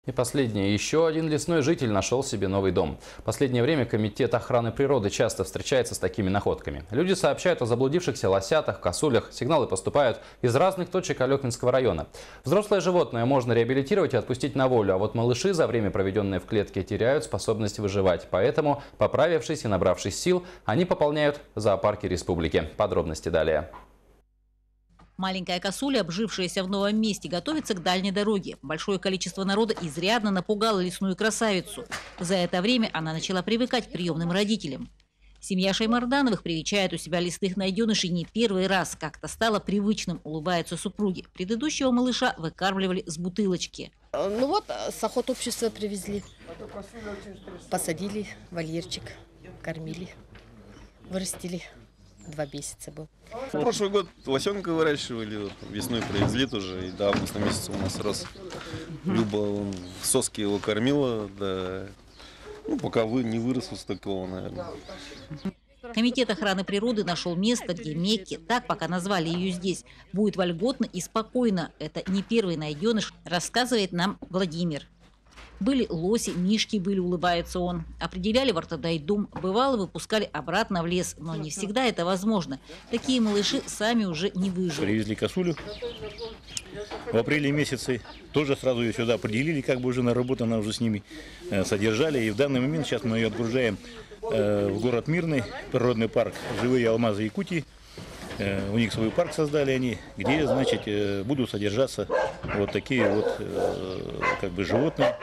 И последнее. Еще один лесной житель нашел себе новый дом. В последнее время Комитет охраны природы часто встречается с такими находками. Люди сообщают о заблудившихся лосятах, косулях. Сигналы поступают из разных точек Алекминского района. Взрослое животное можно реабилитировать и отпустить на волю, а вот малыши за время, проведенное в клетке, теряют способность выживать. Поэтому, поправившись и набравшись сил, они пополняют зоопарки республики. Подробности далее. Маленькая косуля, обжившаяся в новом месте, готовится к дальней дороге. Большое количество народа изрядно напугало лесную красавицу. За это время она начала привыкать к приемным родителям. Семья Шаймардановых привечает у себя лесных найденышей не первый раз. Как-то стало привычным, улыбаются супруги. Предыдущего малыша выкармливали с бутылочки. Ну вот, с охотобщества привезли. Посадили в вольерчик, кормили, вырастили. 2 месяца был. Прошлый год лосенка выращивали, вот, весной привезли тоже, и до августа месяца у нас рос. Люба соски его кормила, да, ну, пока не вырос с такого, наверное. Комитет охраны природы нашел место, где Мекки, так пока назвали ее здесь, будет вольготно и спокойно. Это не первый найденыш, рассказывает нам Владимир. Были лоси, мишки были, улыбается он. Определяли в ортодайдом, бывало выпускали обратно в лес, но не всегда это возможно. Такие малыши сами уже не выживут. Привезли косулю в апреле месяце, тоже сразу ее сюда определили, как бы уже наработано уже с ними содержали. И в данный момент сейчас мы ее отгружаем в город Мирный, природный парк «Живые алмазы Якутии». У них свой парк создали они, где, значит, будут содержаться вот такие вот как бы животные.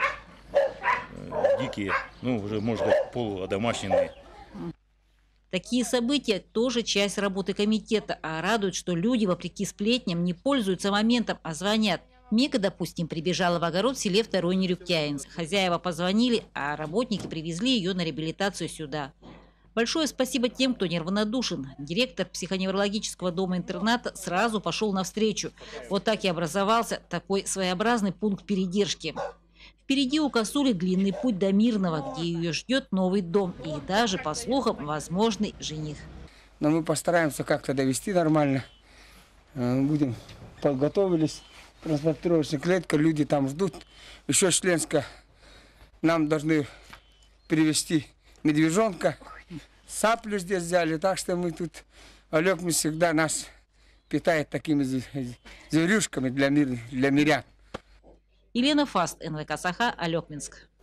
Дикие, ну, уже, можно сказать, полуодомашненные. Такие события тоже часть работы комитета, а радует, что люди, вопреки сплетням, не пользуются моментом, а звонят. Мека, допустим, прибежала в огород в селе Второй Нерюктяинск. Хозяева позвонили, а работники привезли ее на реабилитацию сюда. Большое спасибо тем, кто неравнодушен. Директор психоневрологического дома-интерната сразу пошел навстречу. Вот так и образовался такой своеобразный пункт передержки. Впереди у косули длинный путь до Мирного, где ее ждет новый дом и даже, по слухам, возможный жених. Но мы постараемся как-то довести нормально. Будем подготовились. Транспортировочная клетка, люди там ждут. Еще членска. Нам должны привезти медвежонка. Саплю здесь взяли, так что мы тут, Алекминск всегда нас питает такими зверюшками для мирян. Елена Фаст, НВК Саха, Алекминск.